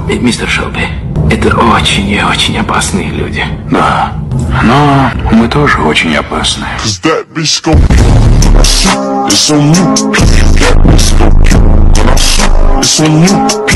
Мистер Шелби, это очень и очень опасные люди. Да, но мы тоже очень опасны. It's on you.